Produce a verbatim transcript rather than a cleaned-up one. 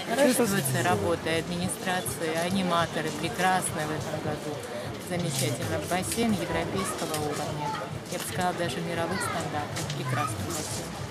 Чувствуется работа и администрации, аниматоры прекрасные в этом году. Замечательно. Бассейн европейского уровня. Я бы сказала, даже мировых стандартов. Прекрасный бассейн.